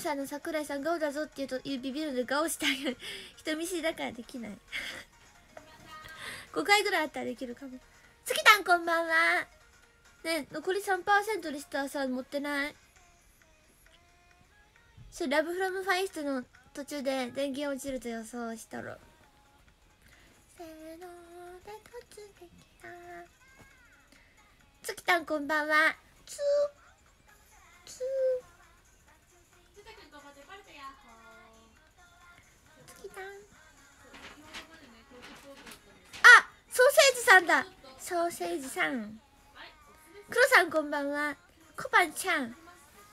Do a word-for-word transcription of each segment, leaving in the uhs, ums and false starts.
ンサーの桜井さん顔だぞって言うとビビるので顔してあげる。人見知りだからできないごかいぐらいあったらできるかも。月たんこんばんは。ね、残り さんパーセント でしたさ、持ってない。それラブフロムファイストの途中で電源落ちると予想したろ。せーので突撃だ。月たんこんばんは。つーつー月たん。あ、ソーセージさんだ。ソーセージさん。黒さんこんばんは。コパンちゃん。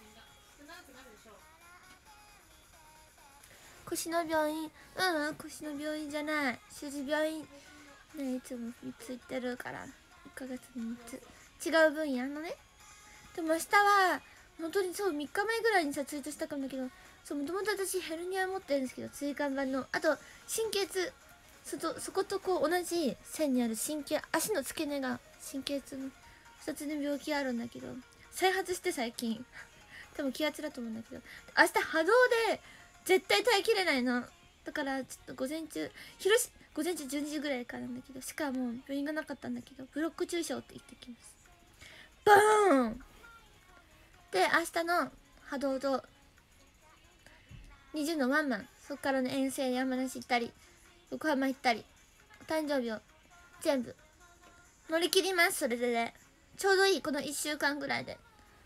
腰の病院。うんうん、腰の病院じゃない。手術病院ね、いつもみっつ行ってるから。いっかげつにみっつ違う分野のね。でも明日は本当にそうみっかまえぐらいにさツイートしたかもだけど、そうもともと私ヘルニア持ってるんですけど、椎間板のあと神経痛、そとそことこう同じ線にある神経、足の付け根が神経痛のふたつの病気あるんだけど、再発して最近多分気圧だと思うんだけど、明日波動で絶対耐えきれないの。だからちょっと午前中広し午前中じゅうにじぐらいからなんだけど、しかも病院がなかったんだけどブロック注射をって言ってきます。バーンで明日の波動とにじゅうのワンマン、そっからの遠征山梨行ったり横浜行ったりお誕生日を全部乗り切ります。それでね、ちょうどいいこのいっしゅうかんぐらいで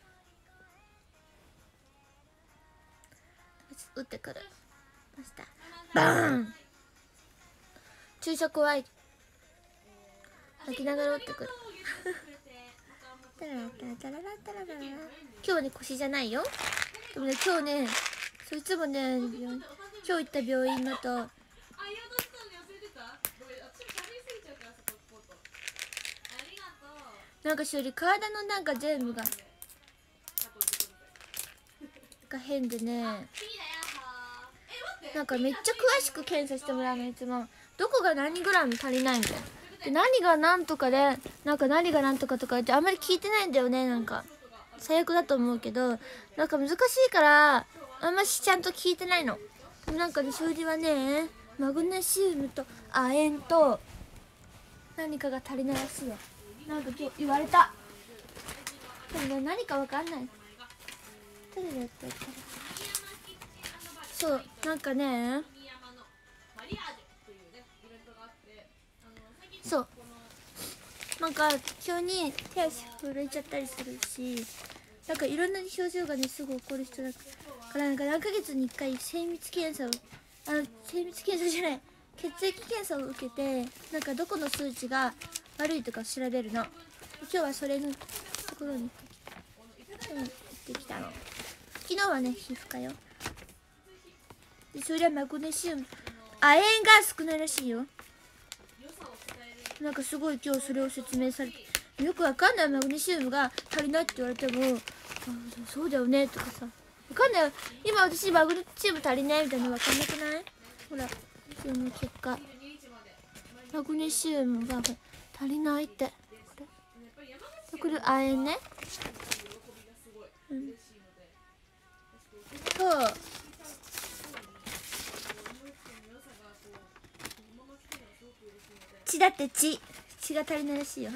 打ってくる。ましたバーン。注射怖い。泣きながら打ってくるタララタララタラララ。今日はね腰じゃないよ。でもね今日ね、そいつもね今日行った病院だとなんかしおり体のなんか全部がが変でね、なんかめっちゃ詳しく検査してもらうの。いつもどこが何グラム足りないみたいなで、何が何とかでなんか何が何とかとかってあんまり聞いてないんだよね。なんか最悪だと思うけど、なんか難しいからあんましちゃんと聞いてないの。でもなんかねしおりはねマグネシウムと亜鉛と何かが足りないらしいよ。なんか今日言われた。でもね何かわかんない。テレビやってるからそうなんかね、そうなんか急に手足震えちゃったりするし、なんかいろんな症状がねすぐ起こる人だからなんか何ヶ月にいっかい精密検査をあの精密検査じゃない血液検査を受けて、なんかどこの数値が悪いとか調べるの。今日はそれのところに行ってきた。行ってきたの。昨日はね皮膚科よ。でそれはマグネシウム亜鉛が少ないらしいよ。なんかすごい今日それを説明されて、よくわかんない。マグネシウムが足りないって言われても、あそうだよねとかさ、わかんない。今私マグネシウム足りないみたいなのわかんなくない？ほらその結果マグネシウムが足りないって、これこれ亜鉛ね。うんそう血だって血血が足りないらしいよ。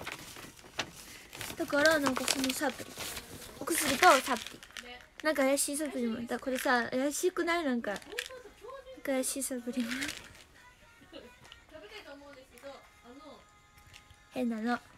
だからなんかそのサプリお薬とサプリなんか怪しいサプリもだ。これさ怪しくない？なんか怪しいサプリも変なのコ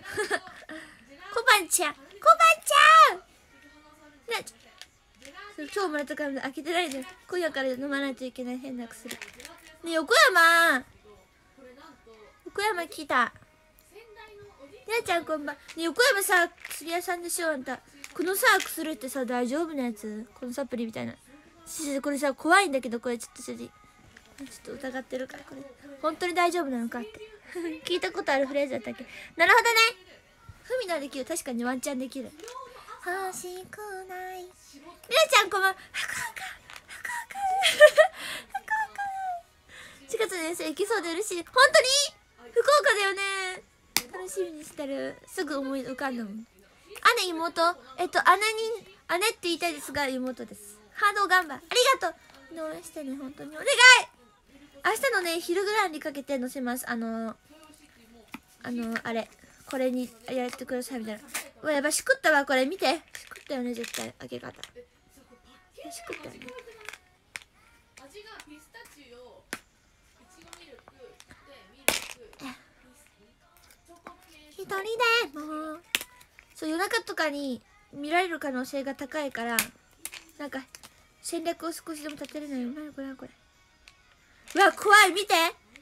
バンちゃんコバンちゃんね、今日もらったから開けてないで今夜から飲まないといけない変な薬ね。横山横山来た。やちゃんこんばん。ね横山さ薬屋さんでしょあんた。このさ薬ってさ大丈夫なやつ？このサプリみたいなこれさ怖いんだけど、これちょっとちょっと疑ってるからこれ本当に大丈夫なのかって聞いたことあるフレーズだったっけ。なるほどね。ふみなできる。確かにワンチャンできる。欲しくないみなちゃんこんばん。福岡福岡福岡しがつの遠征行きそうで嬉しい。本当に福岡だよね。楽しみにしてる。すぐ思い浮かんだもん。姉妹えっと姉に姉って言いたいですが妹です。ハード頑張る、ありがとう。応援してね、本当にお願い。明日のね昼ぐらいにかけて載せます。あのあのあれこれにやってくださいみたいな。うわやばい、しくったわこれ、見てしくったよね絶対開け方しくったよね。 味がピスタチオ、いちごミルクでミルク、チョコ系。 一人でもうそう夜中とかに見られる可能性が高いから、なんか戦略を少しでも立てれないよ。何これ何これ、うわ怖い、見て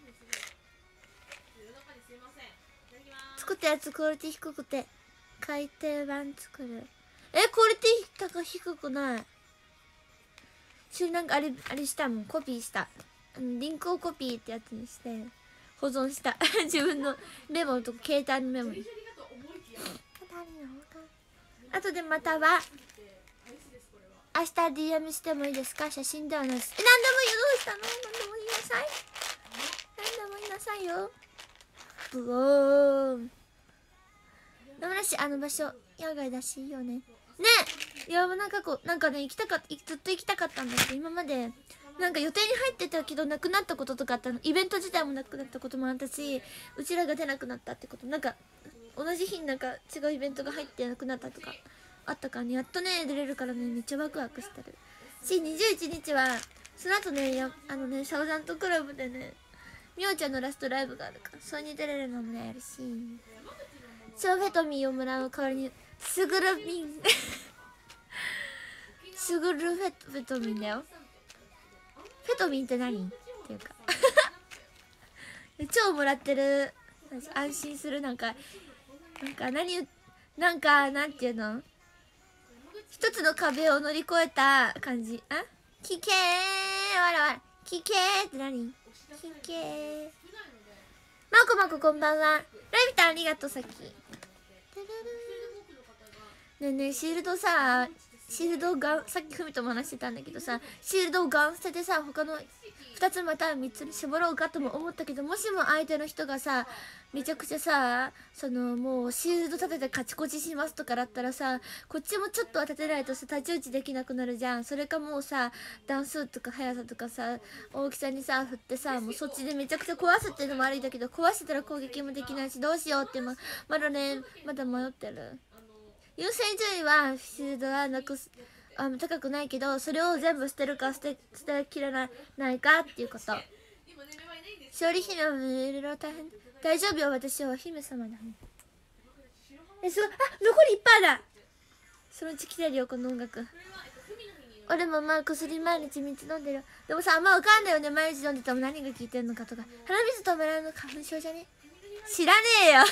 作ったやつクオリティ低くて改訂版作る。えクオリティ高低くない。それなんかあれあれしたもん、コピーした、あのリンクをコピーってやつにして保存した自分のメモとか携帯のメモに。あとでまたは明日 ディーエム してもいいですか。写真ではないです。え、何でもいいよ。どうしたの。何でも言いなさい。何でも言いなさいよ。ブオーン。野村市、あの場所野外だしいいよね。ねえ、いやなんかこうなんかね行きたかった、ずっと行きたかったんだけど、今までなんか予定に入ってたけどなくなったこととかあったの。イベント自体もなくなったこともあったし、うちらが出なくなったってこと、なんか同じ日になんか違うイベントが入ってなくなったとかあったからね、やっとね出れるからね、めっちゃワクワクしてるし、にじゅういちにちはその後ね、やあのねサウザントクラブでねみおちゃんのラストライブがあるから、それに出れるのもねやるし、超フェトミンをもらう代わりにスグルミンスグルフェトフェトミンだよ。フェトミンって何っていうか超もらってる、安心する、なんかなんか何なんかなんていうの、一つの壁を乗り越えた感じ。あ聞けーわらわら聞けーって何聞けー。まこまここんばんは。ライビタンありがとう。さっきねえねえシールドさ、シールドがさっきふみとも話してたんだけどさ、シールドをガン捨ててさ他のふたつまたみっつに絞ろうかとも思ったけど、もしも相手の人がさめちゃくちゃさそのもうシールド立ててカチコチしますとかだったらさ、こっちもちょっとは立てないとさ太刀打ちできなくなるじゃん。それかもうさ段数とか速さとかさ大きさにさ振ってさ、もうそっちでめちゃくちゃ壊すっていうのも悪いんだけど、壊してたら攻撃もできないしどうしようって、ままだねまだ迷ってる。優先順位はシールドはなくすあ高くないけど、それを全部捨てるか捨て捨てきれないないかっていうこと。勝利姫はいろいろ大変。大丈夫よ、私はお姫様だもん。えすごい、あ残りいっパーだ。そのうち来てるよこの音楽。俺もまあ薬毎日みっつ飲んでる。でもさあんま分かんないよね、毎日飲んでても何が効いてんのかとか。鼻水止められるの花粉症じゃね、知らねえよ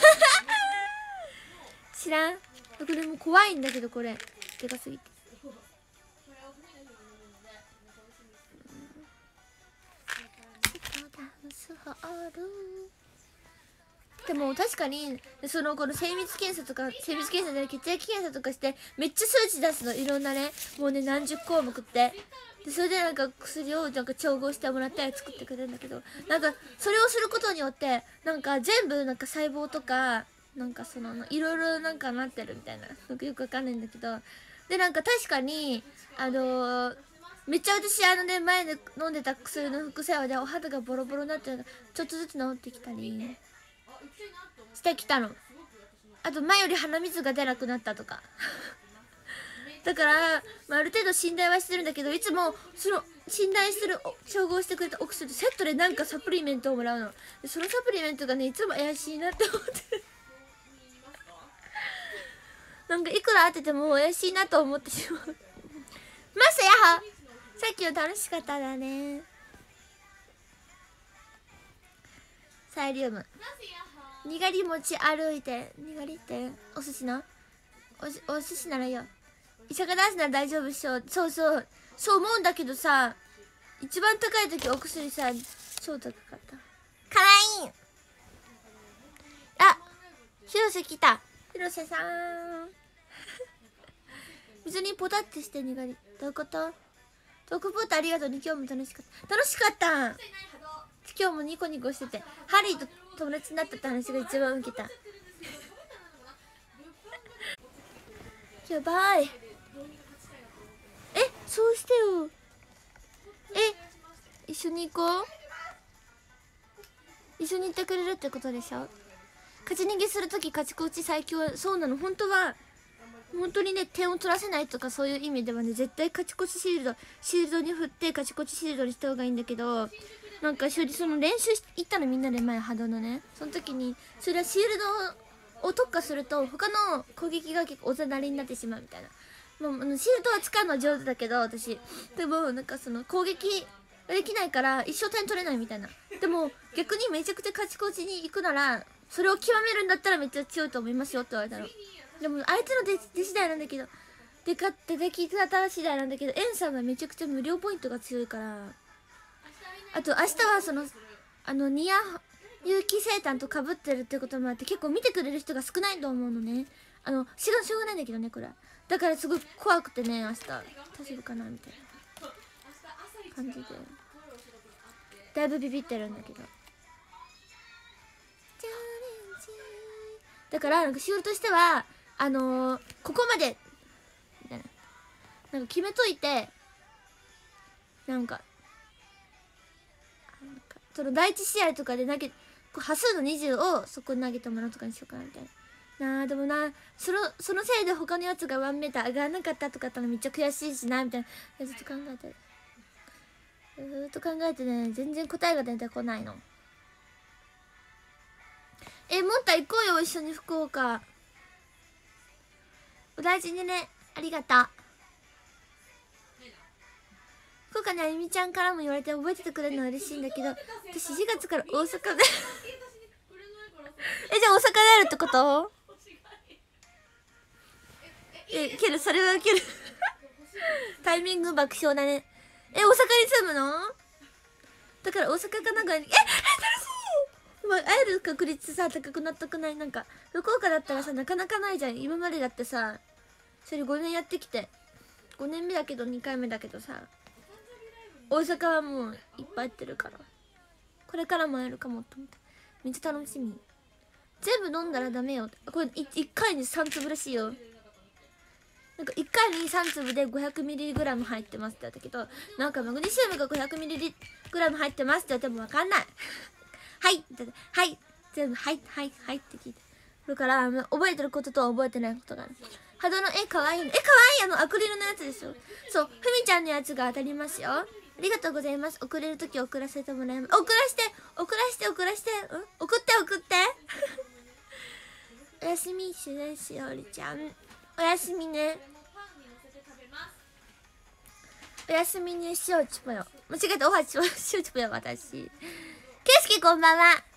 知らん。これもう怖いんだけど、これでかすぎて。でも確かにそのこの精密検査とか精密検査で血液検査とかしてめっちゃ数値出すの、いろんなねもうね何十項目ってで、それでなんか薬をなんか調合してもらったり作ってくれるんだけど、なんかそれをすることによってなんか全部なんか細胞とかなんかそのいろいろなんかなってるみたいな、なんかよくわかんないんだけど、でなんか確かにあのー、めっちゃ私あのね前で飲んでた薬の副作用でお肌がボロボロになってるのがちょっとずつ治ってきたりしてきたの。あと前より鼻水が出なくなったとかだから、まあ、ある程度信頼はしてるんだけど、いつもその信頼する調合してくれたお薬セットでなんかサプリメントをもらうので、そのサプリメントがねいつも怪しいなって思ってるなんかいくら当てても怪しいなと思ってしまうマスヤハさっきの楽しかっただね。サイリウムにがり持ち歩いて、にがりってお寿司なおお寿司ならいいよ、医者が出すなら大丈夫っしょ。そうそうそう思うんだけどさ、一番高い時お薬さ超高かった。かわいい。あ広瀬来た。広瀬さん水にポタってしてにがりどういうこと。トークポートありがとうね。今日も楽しかった楽しかった。今日もニコニコしててハリーと友達になったって話が一番ウケたやばいそうしてよ。え、一緒に行こう。一緒に行ってくれるってことでしょ。勝ち逃げするとき勝ち越し最強。そうなの。本当は本当にね、点を取らせないとかそういう意味ではね、絶対勝ち越しシールドシールドに振って勝ち越しシールドにした方がいいんだけど、なんかその練習し行ったのみんなで前波動のね、その時にそれはシールドを特化すると他の攻撃が結構おざなりになってしまうみたいな。もうあのシールドは使うのは上手だけど私でもなんかその攻撃ができないから一生点取れないみたいな。でも逆にめちゃくちゃ勝ち越しに行くならそれを極めるんだったらめっちゃ強いと思いますよって言われたの。でも相手の出出次第なんだけど、出かって出来方次第なんだけど、エンさんはめちゃくちゃ無料ポイントが強いから。あと明日はそのあのニア有機生誕とかぶってるってこともあって結構見てくれる人が少ないと思うのね。あのしがしょうがないんだけどねこれ。だからすごい怖くてね、明日大丈夫かなみたいな感じでだいぶビビってるんだけど。だからなんか仕様としてはあのー、ここまでみたいな、なんか決めといて、なんかその第一試合とかで投げ端数のにじゅうをそこに投げてもらうとかにしようかなみたいな。なあでもな、そのそのせいで他のやつがワンメーター上がらなかったとかあったらめっちゃ悔しいしなみたいな。ずっと考えてずっと考えてね、全然答えが出てこないの。え、もんた行こうよ一緒に福岡。お大事にね。ありがとう。福岡にあゆみちゃんからも言われて覚えててくれるのは嬉しいんだけど、私しがつから大阪でえ、じゃあ大阪であるってこと？え、けどそれはウケるタイミング爆笑だね。え、大阪に住むの？だから大阪かなんかに、え、楽しい。まあ、会える確率さ高くなったくない？なんか福岡だったらさなかなかないじゃん。今までだってさそれごねんやってきてごねんめだけどにかいめだけどさ、大阪はもういっぱい行ってるからこれからも会えるかもと思ってめっちゃ楽しみ。全部飲んだらダメよこれ。いっかいにさん粒らしいよ。なんかいっかいにさん粒で ごひゃくミリグラム 入ってますって言ったけど、なんかマグネシウムが ごひゃくミリグラム 入ってますって言っても分かんないはいはい全部はいはいはいって聞いてだから覚えてることとは覚えてないことがある。波動の絵かわいいの。え、かわいい。あのアクリルのやつですよ。そう、ふみちゃんのやつが当たりますよ。ありがとうございます。送れるとき送らせてもらいます。送らして送らして送らしてうん送って送っておやすみしねしおりちゃん。おやすみね。おやすみねしおちぽよ。間違えた。おはちはしおちぽよ私。けいすけこんばんは。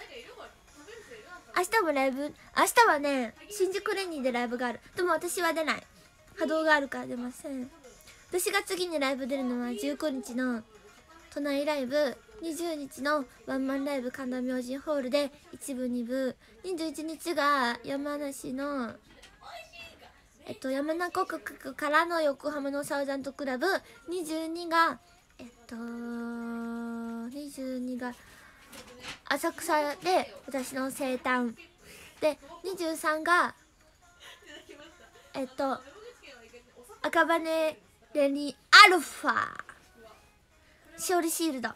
明日もライブ。明日はね新宿レニーでライブがある。でも私は出ない。波動があるから出ません。私が次にライブ出るのはじゅうごにちの都内ライブ、にじゅうにちのワンマンライブ神田明神ホールで一部二部、にじゅういちにちが山梨のえっと山中湖区からの横浜のサウザントクラブ、にじゅうにがえっとにじゅうにが浅草で私の生誕で、にじゅうさんがえっと赤羽レニアルファしおりシールド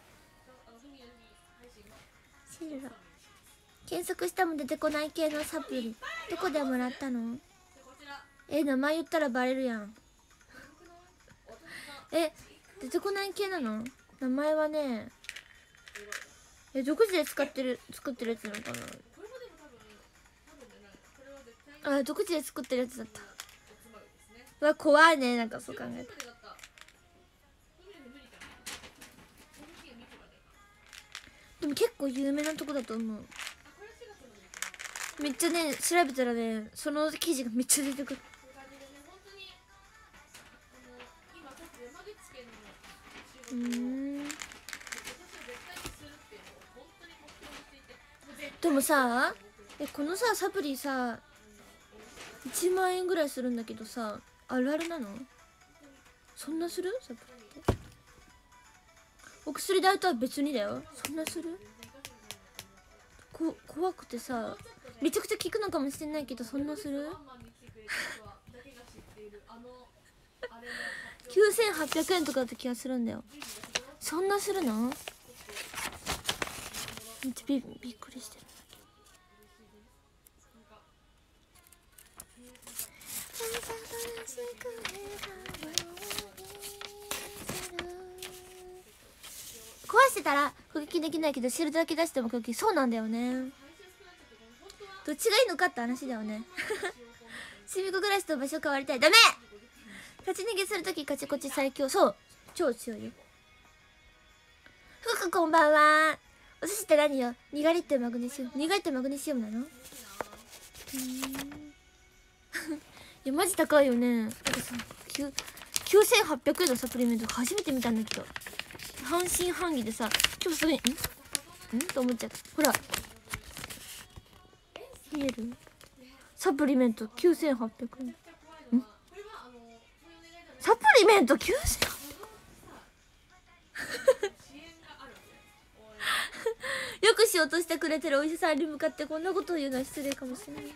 シールド検索しても出てこない系のサプリどこでもらったの？え、名前言ったらバレるやんえ、出てこない系なの？名前はねえ、独自で使ってる作ってるやつなのかなあ、独自で作ってるやつだった。うわ、怖いね、なんかそう考えたら。でも結構有名なとこだと思う。めっちゃね、調べたらね、その記事がめっちゃ出てくる。うーん。でもさ、え、このさサプリさいちまんえんぐらいするんだけどさ、あるあるなの？そんなする？サプリってお薬代とは別にだよ。そんなする？こ怖くてさ、めちゃくちゃ効くのかもしれないけどそんなする？ きゅうせんはっぴゃくえんとかだった気がするんだよ。そんなするの？めっちゃ び, びっくりしてる。壊してたら攻撃できないけどシールドだけ出しても攻撃。そうなんだよね。どっちがいいのかって話だよね。シミコグラスと場所変わりたい。ダメ。勝ち逃げするときカチコチ最強。そう、超強いよ。ふくこんばんは。お寿司って何よ？にがりってマグネシウム。にがりってマグネシウムなの？うーんいやマジ高いよね。なんかさきゅうせんはっぴゃくえんのサプリメント初めて見たんだけど、半信半疑でさ、今日すごいんんと思っちゃった。ほら見える？サプリメントきゅうせんはっぴゃくえん。んサプリメントきゅうせんはっぴゃくえんよくしようとしてくれてるお医者さんに向かってこんなことを言うのは失礼かもしれない。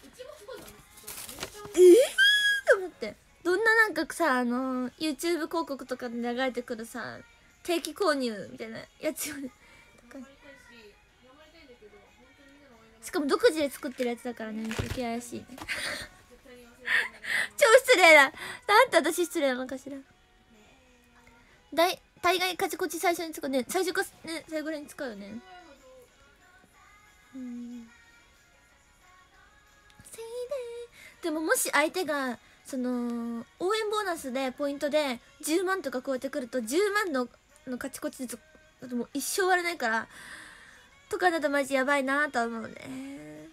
えーと思って、どんななんかさ、あの YouTube 広告とかで流れてくるさ、定期購入みたいなやつよね。しかも独自で作ってるやつだからね、余計怪しいね。超失礼だ。なんて私失礼なのかしら。大大概カチコチ最初に使うね。最初かね、最後に使うよね。うん。でももし相手がその応援ボーナスでポイントでじゅうまんとか超えてくるとじゅうまんののカチコチでもう一生割れないからとかだとマジやばいなと思うね。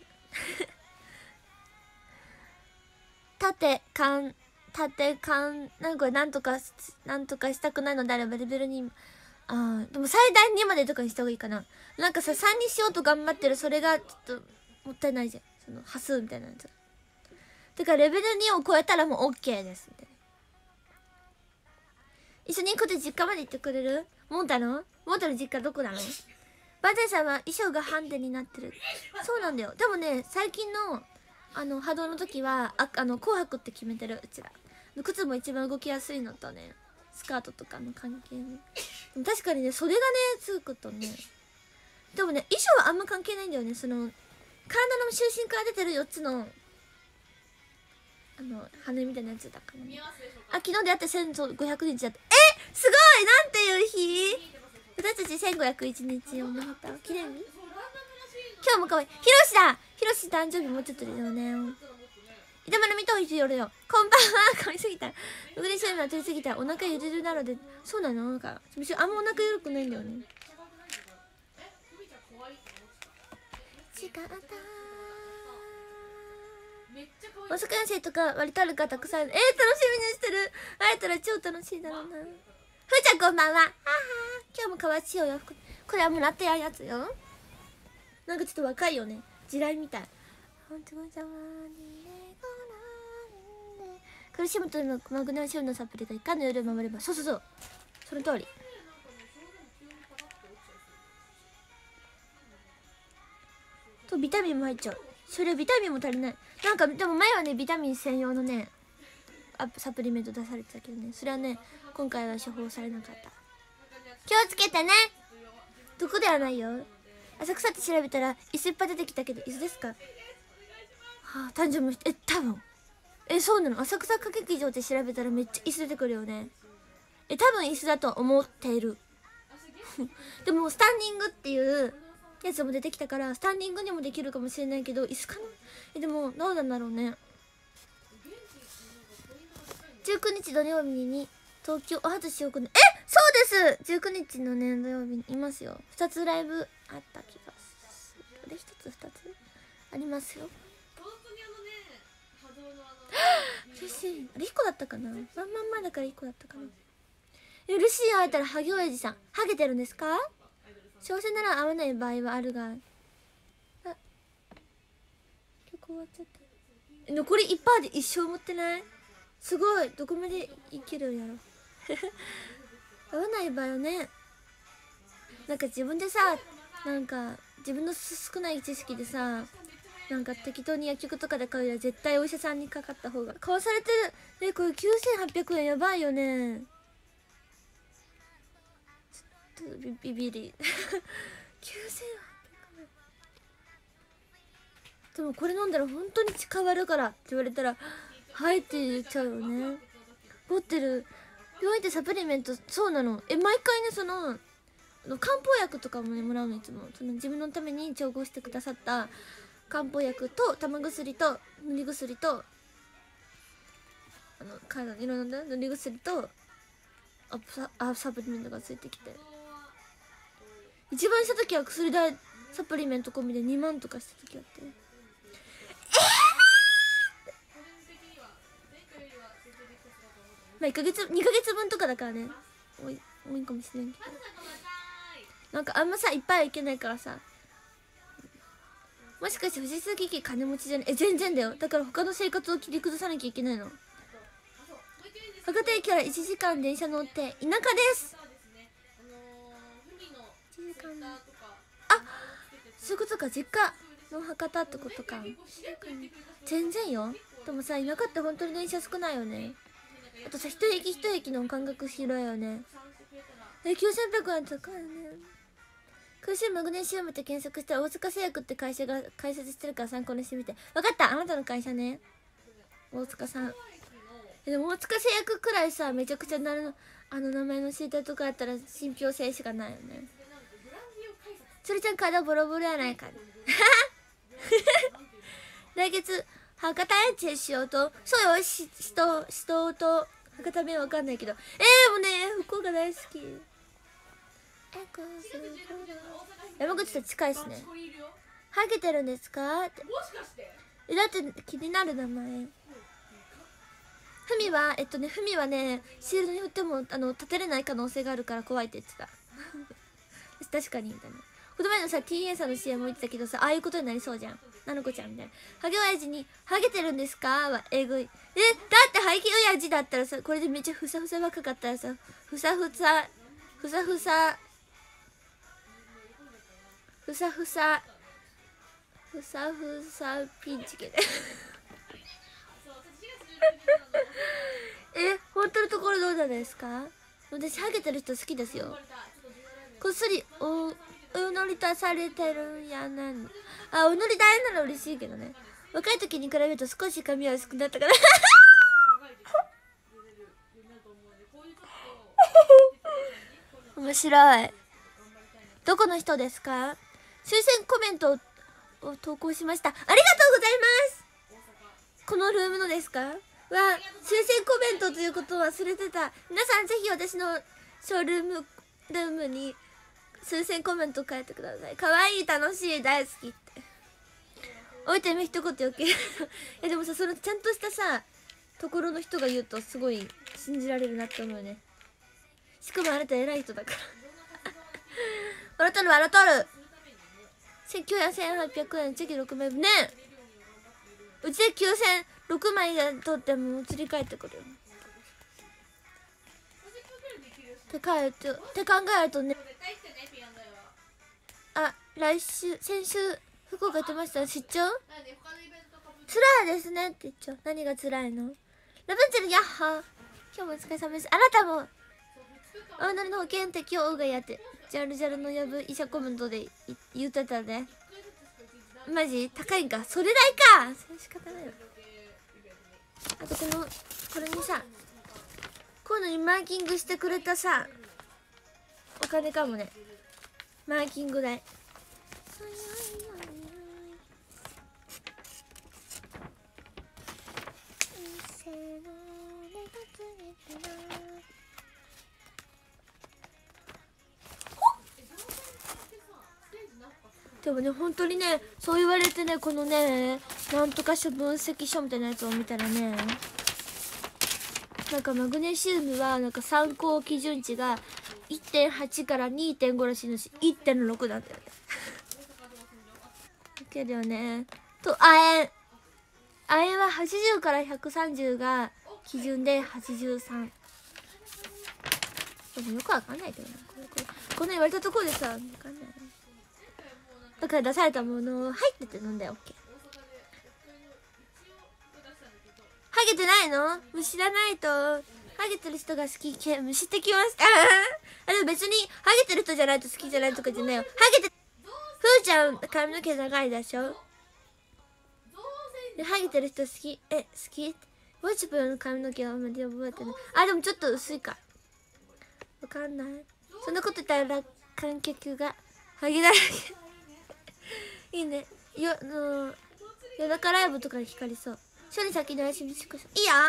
縦勘縦勘なんかなんとかなんとかしたくないのであればレベルに、あーでも最大にまでとかにした方がいいかな。なんかささんにしようと頑張ってるそれがちょっともったいないじゃん、その端数みたいなやつ。だからレベルにを超えたらもう OK ですみたいな。一緒に行くと実家まで行ってくれる？モンタのモンタの実家どこなの？バンタイさんは衣装がハンデになってる。そうなんだよ。でもね最近のあの波動の時はああの紅白って決めてる。うちら靴も一番動きやすいのとねスカートとかの関係ね。でも確かにね袖がねつくとね、でもね衣装はあんま関係ないんだよね。その体の中心から出てるよっつのあの羽みたいなやつだからね。あ、昨日であってせんごひゃくにちだって。えすごい、なんていう日？私たちせんごひゃくいちにちをもらった記念日。今日もかわいい。ひろしだ。ひろし誕生日もうちょっとでよね。板丸見といてよるよ。こんばんは。噛みすぎたらうぐりそういうのは取りすぎたらお腹ゆるるなので。そうなの？なんかあんまお腹ゆるくないんだよね。違った大阪遠征とか割とあるかたくさん。えー、楽しみにしてる。会えたら超楽しいだろうな。ふーちゃんこんばんは。はは今日もかわしいお洋服。これはもらってやるやつよ。なんかちょっと若いよね、地雷みたい。苦しむとのマグネシウムのサプリがいかの夜守れば。そうそうそう、その通り。とビタミンも入っちゃう。それビタミンも足りない。なんかでも前はねビタミン専用のねアップサプリメント出されてたけどね、それはね今回は処方されなかった。気をつけてね。毒ではないよ。浅草って調べたら椅子いっぱい出てきたけど椅子ですか？はあ、誕生日もえ多分えそうなの。浅草歌劇場って調べたらめっちゃ椅子出てくるよね。え多分椅子だと思っている。でもスタンディングっていうやつも出てきたからスタンディングにもできるかもしれないけど椅子かな。えでもどうなんだろうね。じゅうくにち土曜日に東京お初しようくね。えそうです、じゅうくにちのね土曜日にいますよ。ふたつライブあった気がする。でひとつふたつありますよ。嬉しい。あれいっこだったかな。ワンマン前だからいっこだったかな。嬉しい。会えたらハゲおやじさん。ハゲてるんですか？小生なら会わない場合はあるが。あ曲終わっちゃった。残り いちパーセント で一生持ってない？すごい。どこまで生きるやろ。会わない場合はね、なんか自分でさ、なんか自分の少ない知識でさなんか適当に薬局とかで買うより絶対お医者さんにかかった方が買わされてる。ねこれきゅうせんはっぴゃくえんやばいよね。ちょっとビビビリきゅうせんはっぴゃくえんでもこれ飲んだら本当に血変わるからって言われたらはいって言っちゃうよね。持ってる病院ってサプリメントそうなの。え毎回ねその漢方薬とかもねもらうの。いつもその自分のために調合してくださった漢方薬と玉薬と塗り薬とあの体いろんな塗り薬とあサあサプリメントがついてきて、一番した時は薬代サプリメント込みでにまんとかした時あって、ね、まあいっかげつにかげつぶんとかだからね多い多いかもしれんけど、なんかあんまさいっぱいはいけないからさ、もしかして藤杉家金持ちじゃねえ全然だよ。だから他の生活を切り崩さなきゃいけないの。博多駅からいちじかん電車乗って田舎です。いちじかんあそういうことか、実家の博多ってことか。全然よ。でもさ田舎って本当に電車少ないよね。あとさ一駅一駅の間隔広いよね。えきゅうせんひゃくえん高いよね。空襲マグネシウムって検索したら大塚製薬って会社が開設してるから参考にしてみて。分かった、あなたの会社ね、大塚さん。でも大塚製薬くらいさめちゃくちゃなるのあの名前のシートとかあったら信憑性しかないよね。それちゃん体ボロボロやないか来月博多へチェしようと。そうよ、し人人と博多弁わかんないけど、えー、もうね福岡大好き。山口と近いしね。ハゲてるんですかって。えだって気になる名前。ふみはえっとねふみはねシールドに振ってもあの立てれない可能性があるから怖いって言ってた確かにみたいな。この前のさ ティーエー さんの シーエム も言ってたけどさ、ああいうことになりそうじゃん。なのこちゃんみたいな。ハゲ親父に「ハゲてるんですか?」はえぐい。えだってハゲ親父だったらさこれでめっちゃふさふさ若かったらさふさふさふさふさふさふさふさふさピンチケでえ本当のところどうなんですか。私ハゲてる人好きですよ。こっそりおお祈りたされてるんやなに。あお祈り大なら嬉しいけどね。若い時に比べると少し髪は薄くなったから面白い。どこの人ですか。推薦コメントを投稿しました。ありがとうございます。このルームのですかは推薦コメントということを忘れてた。皆さんぜひ私のショールームルームに推薦コメント書いてください。可愛い楽しい大好きって置いてみ一言よけいやでもさそのちゃんとしたさところの人が言うとすごい信じられるなって思うよね。しかもあなた偉い人だから笑っとる笑っとる。せんきゅうせんはっぴゃくえんチェキろくまいねえうちできゅうせんろくまいで取っても移り返ってくるよって考えるとって考えるとね。あ来週先週福岡行ってました。出張つらいですねって言っちゃう。何がつらいの。ラプンツェルヤッハー今日もお疲れ様です。あなたもお祈りの保険適用がやってジャルジャルの呼ぶ医者コメントで言ってたね。マジ高いんか。それ代か。それ仕方ないよ。あとこのこれにさこういうのにマーキングしてくれたさお金かもね。マーキング代でもね本当にねそう言われてねこのねなんとか書分析書みたいなやつを見たらねなんかマグネシウムはなんか参考基準値が いってんはち から にてんご らしいのし いってんろく なんだよねだけどねと亜鉛亜鉛ははちじゅうからひゃくさんじゅうが基準ではちじゅうさん。でもよくわかんないけどなこれこれこの言われたところでさわかんないだから出されたものを入ってて飲んだよ OK。 ゲてないの？もう知らないと。ハゲてる人が好き、知ってきました。あ、でも別にハゲてる人じゃないと好きじゃないとかじゃないよ。ハゲて、ふーちゃん髪の毛長いでしょ。でハゲてる人好き。え、好き？もちぷの髪の毛はあんまり覚えてない。あ、でもちょっと薄いか。わかんない。そんなこと言ったら観客がハゲだらけ。いいね。よ、の夜中ライブとかで光りそう。処理先の足見しくしいいや。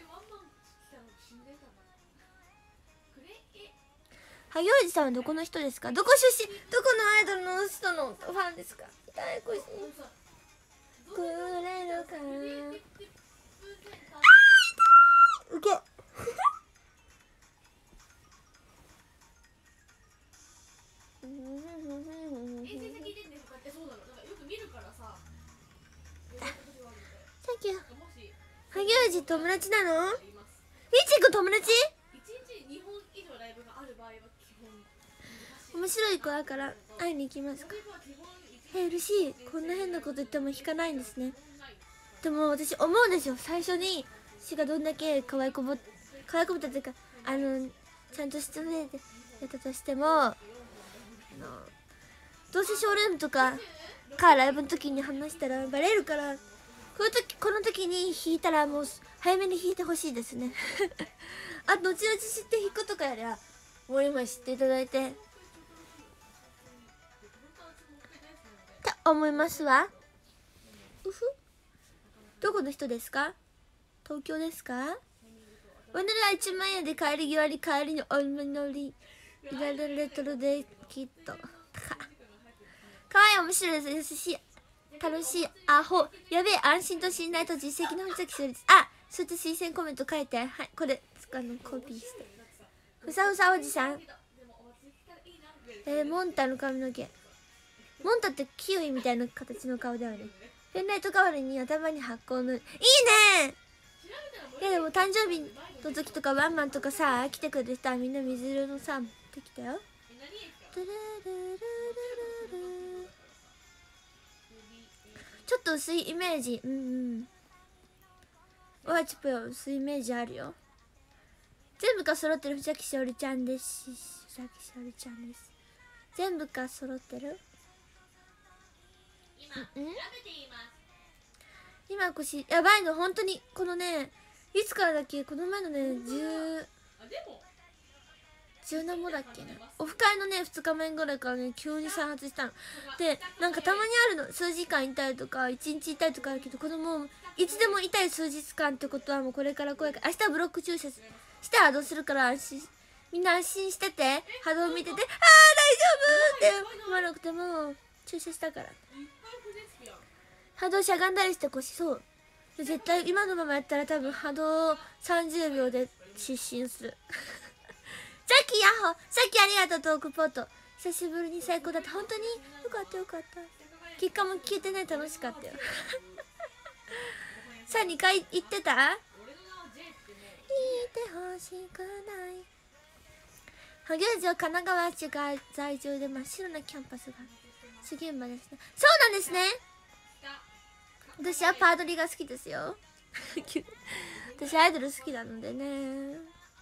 萩おじさんはどこの人ですか？どこ出身？どこのアイドルの人のファンですか？痛い腰くれるかな。あー痛い。ウケサンキュー。萩おじ友達なの？みちく友達？面白い子だから会いに行きますか？え、嬉しい。こんな変なこと言っても引かないんですね。でも私思うんですよ。最初に私がどんだけ可愛いこぼ可愛いこぼったっていうか、あのちゃんと失礼でやったとしても、あのどうせショールームとかかライブの時に話したらバレるから、この時この時に弾いたらもう早めに弾いてほしいですね。あと後々知って弾くとかやりゃもう今知っていただいてと思いますわ。うふ。どこの人ですか？東京ですか？わならいちまんえんで帰り際に帰りにお祈りいられるレトロできっとかわいい、面白いです。優しい、楽しい、アホ、やべえ、安心と信頼と実績の藤崎しおりです。あ、そうやって推薦コメント書いて、はい、これあのコピーして。ふさふさおじさん。えー、モンタの髪の毛。モンタってキウイみたいな形の顔だよね。ペンライト代わりに頭に発光のいいね。いやでも誕生日の時とかワンマンとかさ来てくれる人はみんな水色のさ持ってきたよ。ちょっと薄いイメージ。うんうん。おはちぷよ薄いイメージあるよ。全部が揃ってる藤崎しおりちゃんです。藤崎しおりちゃんです。全部が揃ってる。うん、今腰やばいの本当に。このねいつからだっけ、この前のねじゅうじゅう何もだっけね、オフ会のねふつかめぐらいからね急に再発したので、なんかたまにあるの、数時間いたりとかいちにちいたりとかあるけど、このもういつでもいたい数日間ってことはもうこれからこれから明日ブロック注射して波動するから安心、みんな安心してて波動見てて、あー大丈夫って思わなくても注射したから。波動しゃがんだりして腰、そう絶対今のままやったら多分波動さんじゅうびょうで失神する。さっきヤッホー、さっきありがとうトークポット、久しぶりに最高だった。本当によかったよかった。結果も聞いてね、楽しかったよ。さあにかい行ってた？聞いてほしくない。萩生寺は神奈川市が在住で真っ白なキャンパスが主現場ですね。そうなんですね。私はパードリが好きですよ。私アイドル好きなのでね。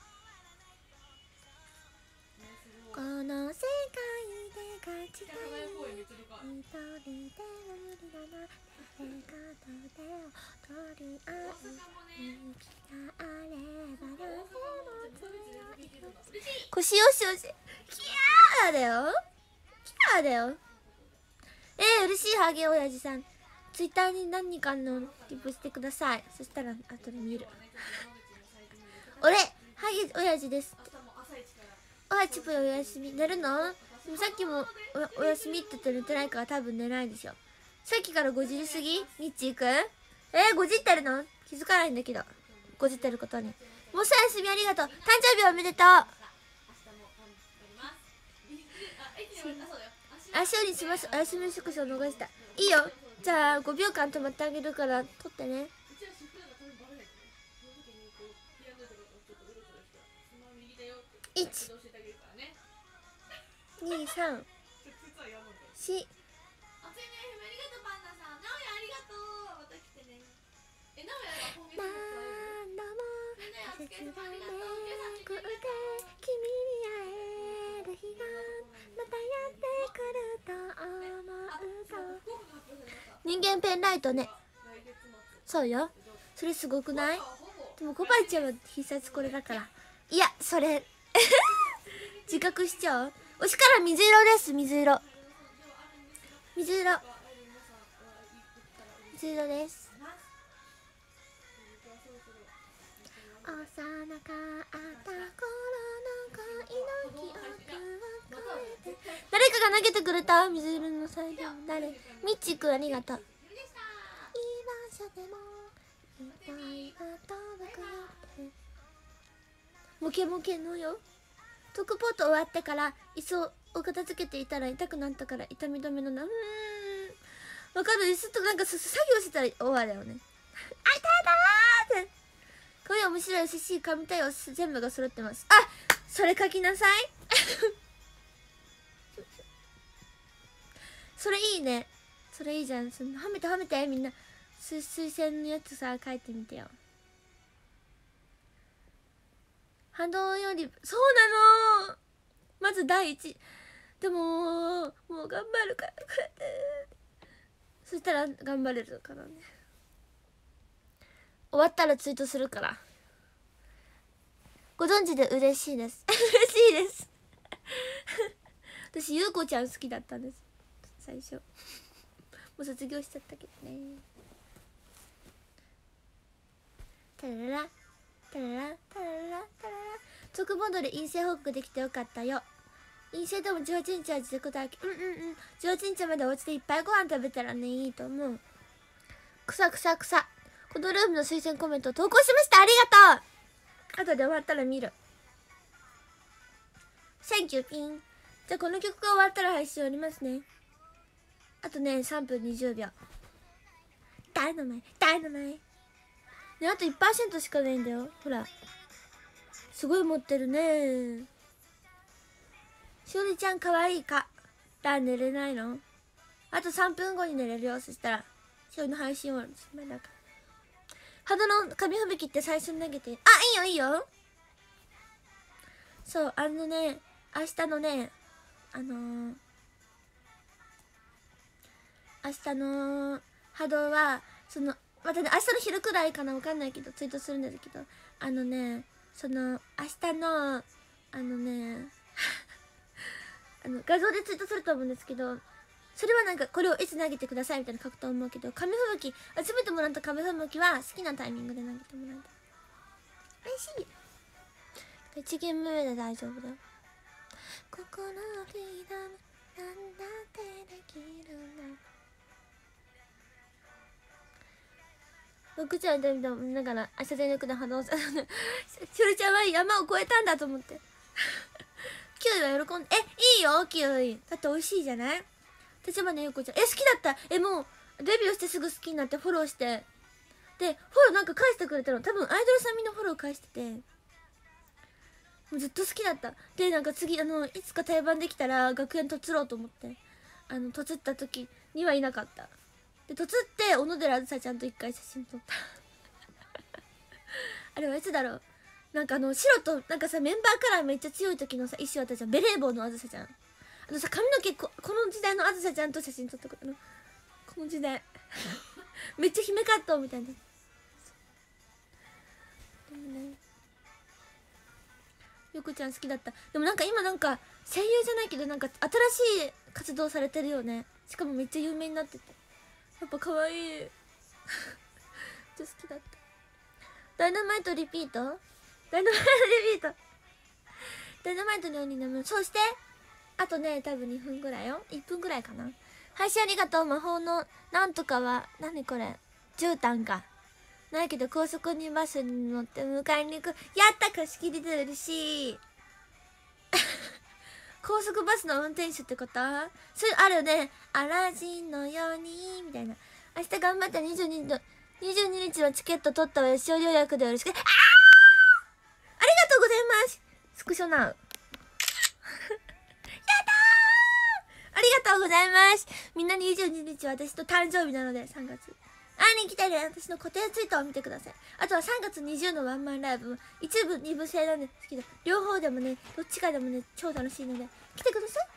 この世界で勝ちたい一人で無理だな、誰かと手を取り合う生きがあれば誰も強い腰よしよしキャーだよキャーだよ。えー、嬉しいハゲおやじさん、ツイッターに何かのリプしてください。そしたら後で見る。俺ハゲおやじですって。おはちぷよおやすみ。寝るの？でもさっきも お, おやすみって言って寝てないから多分寝ないでしょ。さっきからごじ過ぎニッチ行く？えー、ごじってるの？気づかないんだけどごじってることに。もうさおやすみありがとう。誕生日おめでとう。足折りします。おやすみの祝書を逃した。いいよ、じゃあごびょうかん止まってあげるから撮ってね。いちにさんし。な度もみんなお疲れ切様ありがとう。 めくて皆さん聞いてありがとう。 君に会える日がまたやってくると思あ、 うと。 そう福岡が発表されました。 人間ペンライトね。 来月末。 そうよ。それすごくない？ ほぼでもコバイちゃんは必殺これだから。いやそれ自覚しちゃう。推しから水色です。水色水色水色です。幼かった頃の恋の記憶を超えて。誰かが投げてくれた水色のサイド。誰？ミッチーくんありがとう。いい場所でもいっぱいが届くよって。モケモケのよ。トクポート終わってから椅子を片付けていたら痛くなったから痛み止めのな。うーんわかる。椅子となんか作業してたら終わるよね。あいたいたーって。こういう面白いしし紙対応全部が揃ってます。あ、それ書きなさいそれいいね。それいいじゃん。そのはめてはめてみんなす推薦のやつさ書いてみてよ。波動よりそうなの。まず第一。でももう頑張るからこうやってそしたら頑張れるからね。終わったらツイートするから。ご存知で嬉しいです嬉しいです私ゆうこちゃん好きだったんです最初もう卒業しちゃったけどね。タラララタララタララタララ直ボンドで陰性報告できてよかったよ。陰性でもじゅうはちにちは自宅待機。うんうんうんじゅうはちにちまでお家でいっぱいご飯食べたらねいいと思う。くさくさくさ。このルームの推薦コメントを投稿しました。ありがとう。後で終わったら見る。センキューピン。じゃあこの曲が終わったら配信終わりますね。あとねさんぷんにじゅうびょう。ダイナマイダイナマイね。あと いちパーセント しかないんだよ。ほらすごい持ってるね。しおりちゃんかわいいか。だ寝れないの？あとさんぷんごに寝れるよ。そしたらしおりの配信終わるんです。まだか肌の紙吹雪って最初に投げて。あ、いいよいいよ。そうあのね明日のねあのー、明日の波動はそのまたね明日の昼くらいかなわかんないけどツイートするんだけどあのねその明日のあのねあの画像でツイートすると思うんですけどそれはなんかこれをいつ投げてくださいみたいな書くと思うけど紙吹雪集めてもらった紙吹雪は好きなタイミングで投げてもらいたい。嬉しい。いちゲーム目で大丈夫だよ。心を刻むなんだってできるんだ。僕ちゃんで見ながら明日全力で波動さしおりちゃんは山を越えたんだと思ってキウイは喜んでえいいよキウイだって美味しいじゃない。立花優子ちゃんえ好きだったえもうデビューしてすぐ好きになってフォローしてでフォローなんか返してくれたの多分アイドルさんみんなフォロー返しててもうずっと好きだったでなんか次あのいつか対バンできたら学園とつろうと思ってあのとつった時にはいなかったでとつって小野寺あずさちゃんと一回写真撮ったあれはいつだろうなんかあの白となんかさメンバーカラーめっちゃ強い時のさ衣装あったじゃんベレー帽のあずさちゃんあのさ髪の毛 こ, この時代のあずさちゃんと写真撮ったことのこの時代めっちゃ姫カットみたいなでもねゆこちゃん好きだったでもなんか今なんか声優じゃないけどなんか新しい活動されてるよねしかもめっちゃ有名になっててやっぱ可愛いめっちゃ好きだったダイナマイトリピートダイナマイトリピートダイナマイトのように眠るそうしてあとね多分にふんぐらいよいっぷんぐらいかな配信ありがとう魔法のなんとかは何これ絨毯かないけど高速にバスに乗って迎えに行くやった貸し切りで嬉しい高速バスの運転手ってことそれあるよねアラジンのようにみたいな明日頑張ってにじゅうににちのチケット取ったわよしおり予約でよろしくあーありがとうございますスクショナウやったーありがとうございますみんなにじゅうににち私と誕生日なのでさんがつ会いに来たり私の固定ツイートを見てください。あとはさんがつにじゅうのワンマンライブも一部二部制なんですけど、両方でもねどっちかでもね超楽しいので来てください。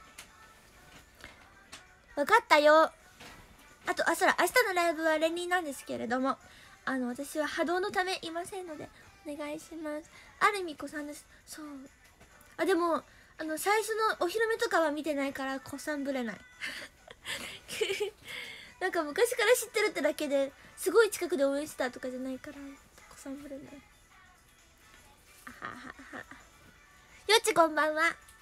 分かったよ。あとあそら明日のライブはレニーなんですけれども、あの私は波動のためいませんのでお願いします。ある意味子さんです。そうあでもあの最初のお披露目とかは見てないから子さんぶれないなんか昔から知ってるってだけですごい近くで応援したとかじゃないから子さんぶれない。あははは。よっちこんばんは。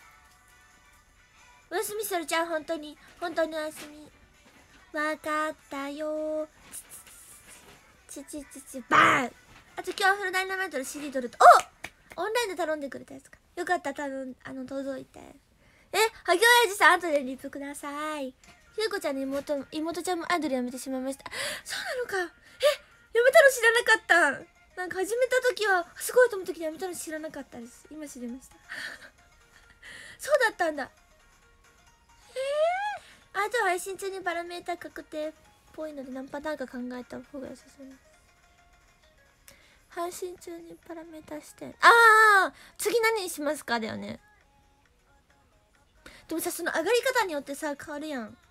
おやすみそるちゃん、本当に本当におやすみ。わかったよ。ちちちちバーン。あと今日はフルダイナマイトの シーディー 取るとおオンラインで頼んでくれたやつか。よかった、頼んあの届いて。え萩尾やじさん後でリプください。ひゅうこちゃんの妹妹ちゃんもアイドルやめてしまいました。そうなのか。えやめたの知らなかった。なんか始めた時はすごいと思った時にやめたの知らなかったです。今知りましたそうだったんだ。えー、あと配信中にパラメータ確定っぽいので何パターンか考えた方が良さそうです。配信中にパラメータしてああ次何にしますかだよね。でもさその上がり方によってさ変わるやん。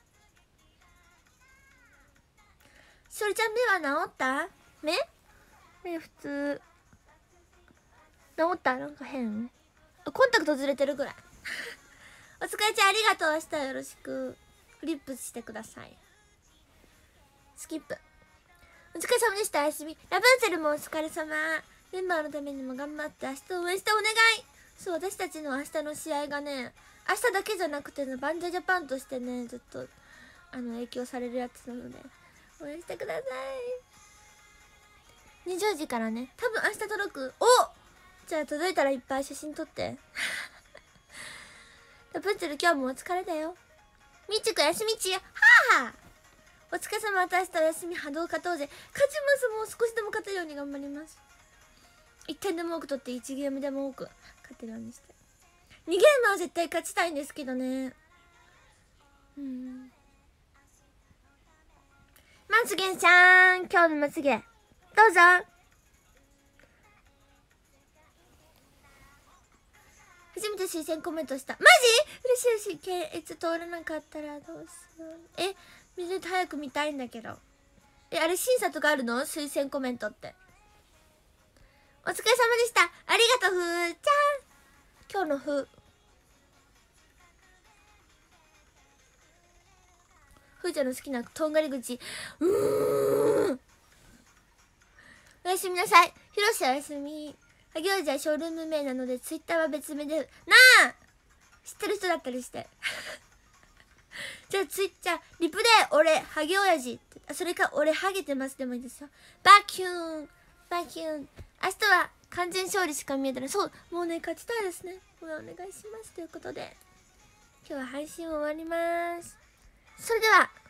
しおりちゃん目は治った？目？目普通治った？なんか変コンタクトずれてるぐらいお疲れちゃんありがとう。明日はよろしくフリップしてください。スキップお疲れ様でした。おやすみ。ラプンツェルもお疲れ様。メンバーのためにも頑張って明日応援してお願い。そう私たちの明日の試合がね明日だけじゃなくてねバンジャジャパンとしてねずっとあの影響されるやつなので応援してください。にじゅうじからね多分明日届く。おじゃあ届いたらいっぱい写真撮ってラプンツェル今日もお疲れだよ。みちこやすみちはあはあお疲れ様。私とお休み波動勝とうぜ。勝ちます。もう少しでも勝てるように頑張ります。いってんでも多く取っていちゲームでも多く勝てるようにして。にゲームは絶対勝ちたいんですけどね。うんまつげんさん今日のまつげどうぞ。初めて推薦コメントした。マジ嬉しいし検閲通らなかったらどうしよう。え見れて早く見たいんだけど。えあれ審査とかあるの推薦コメントって。お疲れ様でした。ありがとうふーちゃん。今日のふふーちゃんの好きなとんがり口うーんおやすみなさい。広瀬おやすみ。萩尾じゃショールーム名なのでツイッターは別名でなあ知ってる人だったりしてじゃあツイッターリプで俺ハゲおやじってそれか俺ハゲてますでもいいですよ。バキューンバキューン。明日は完全勝利しか見えてない。そうもうね勝ちたいですね。お願いしますということで今日は配信終わります。それでは